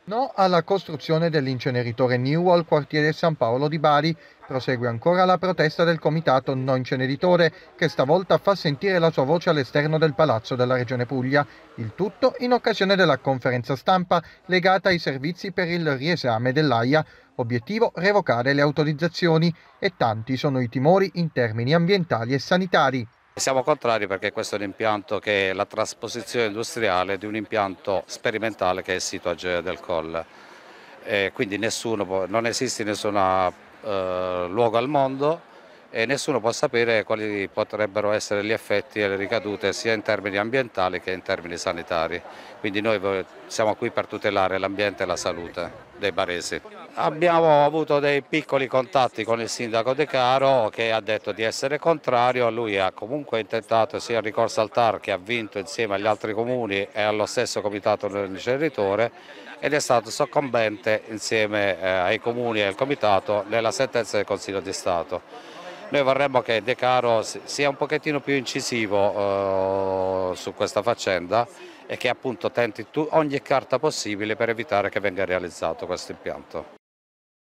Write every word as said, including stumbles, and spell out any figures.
No alla costruzione dell'inceneritore New al quartiere San Paolo di Bari. Prosegue ancora la protesta del comitato No Inceneritore, che stavolta fa sentire la sua voce all'esterno del Palazzo della Regione Puglia. Il tutto in occasione della conferenza stampa legata ai servizi per il riesame dell'A I A. Obiettivo: revocare le autorizzazioni. E tanti sono i timori in termini ambientali e sanitari. Siamo contrari perché questo è un impianto che è la trasposizione industriale di un impianto sperimentale che è il sito a Gioia del Colle. E quindi nessuno può, non esiste nessun eh, luogo al mondo e nessuno può sapere quali potrebbero essere gli effetti e le ricadute sia in termini ambientali che in termini sanitari. Quindi noi siamo qui per tutelare l'ambiente e la salute dei baresi. Abbiamo avuto dei piccoli contatti con il sindaco De Caro che ha detto di essere contrario, lui ha comunque intentato sia il ricorso al T A R che ha vinto insieme agli altri comuni e allo stesso comitato dell'inceneritore ed è stato soccombente insieme eh, ai comuni e al comitato nella sentenza del Consiglio di Stato. Noi vorremmo che De Caro sia un pochettino più incisivo eh, su questa faccenda e che appunto tenti ogni carta possibile per evitare che venga realizzato questo impianto.